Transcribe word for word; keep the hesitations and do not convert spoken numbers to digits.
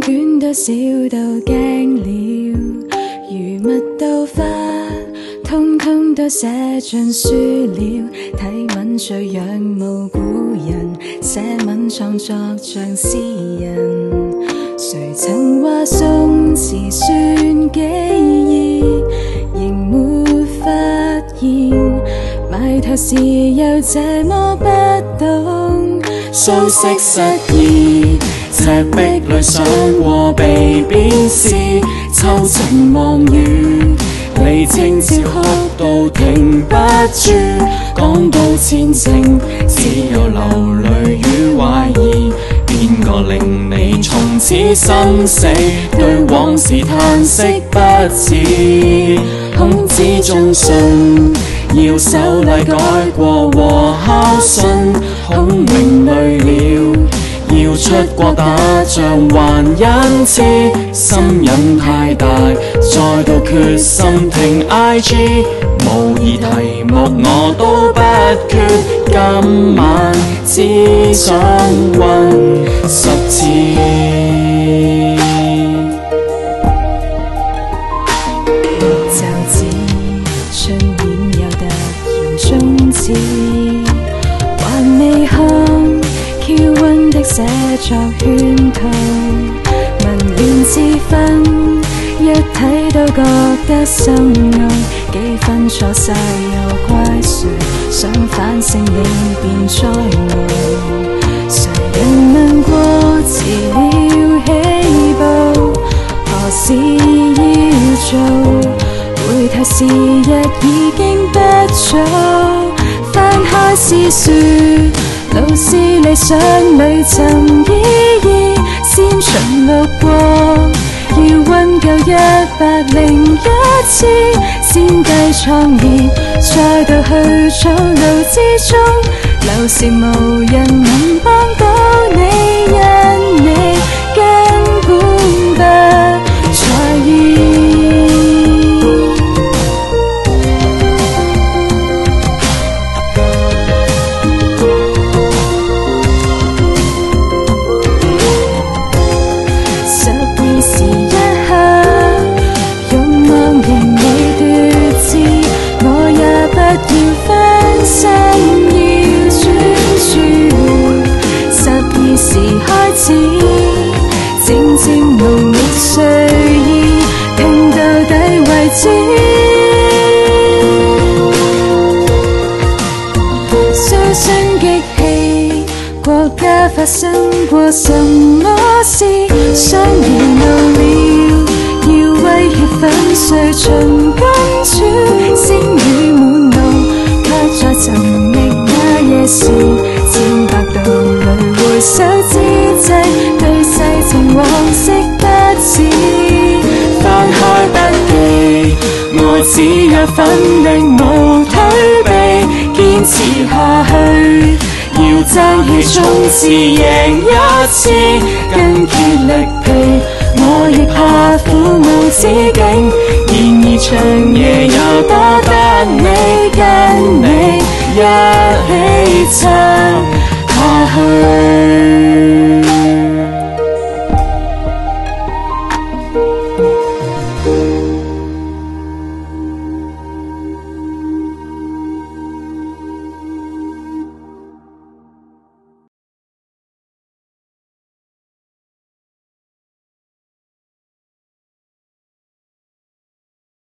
卷都少到驚了，如蜜到花，通通都寫進書了。體文最仰慕古人，寫文創作像詩人。誰曾話宋詞算幾易，仍沒發現埋頭時又這麼不懂。 蘇軾失意，赤壁裏想過被鞭屍，秋情望雨，李清照哭到停不住。講到前程，只有流淚與懷疑。邊個令你從此生死？對往事嘆息不止。孔子忠信，要守禮改過和孝順。孔明累了，要出國打仗還恩賜。心癮太大，再度決心停 I G。無疑題目我都不缺，今晚只想問十次。 就似春燕又突然終止，還未看嬌溫的寫作圈套，文亂自憤，一睇都覺得心愛。幾分錯晒又怪誰？想反省你便災禍。誰人問過遲了起步，何事要做？回頭時日已經不早。翻開詩書，老師理想裏尋意義，先巡路過。要溫夠一百零一次，先計創意，再度去草廬之中，留時無人能幫到你，因你根本不在意。漸漸無力睡意，聽到底為止。蘇身激氣，國家發生過什麼事？雙言怒了，要威脅粉碎秦公主。星雨滿路，卻在尋覓那夜時，千百道淚回首之際，對世情往昔不似。 翻開筆記，愛只有粉定無退避，堅持下去，要爭氣衝刺贏一次，筋竭力疲，我亦怕苦無止境。然而長夜又多得你跟你一起撐。